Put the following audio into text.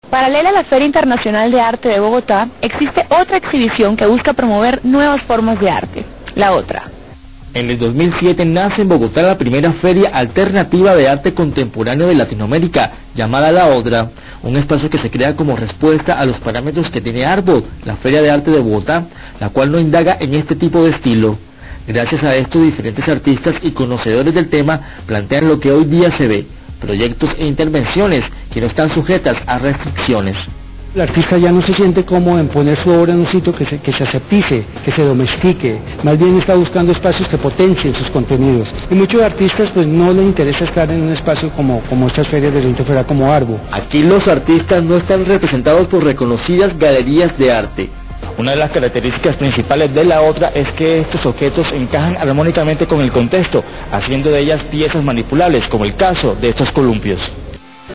Paralela a la Feria Internacional de Arte de Bogotá, existe otra exhibición que busca promover nuevas formas de arte, La Otra. En el 2007 nace en Bogotá la primera feria alternativa de arte contemporáneo de Latinoamérica, llamada La Otra, un espacio que se crea como respuesta a los parámetros que tiene Arbol, la Feria de Arte de Bogotá, la cual no indaga en este tipo de estilo. Gracias a esto, diferentes artistas y conocedores del tema plantean lo que hoy día se ve, proyectos e intervenciones que no están sujetas a restricciones. El artista ya no se siente cómodo en poner su obra en un sitio que se aseptice, que se domestique, más bien está buscando espacios que potencien sus contenidos. Y muchos artistas pues no les interesa estar en un espacio como estas ferias de centro fuera como Arbo. Aquí los artistas no están representados por reconocidas galerías de arte. Una de las características principales de La Otra es que estos objetos encajan armónicamente con el contexto, haciendo de ellas piezas manipulables, como el caso de estos columpios.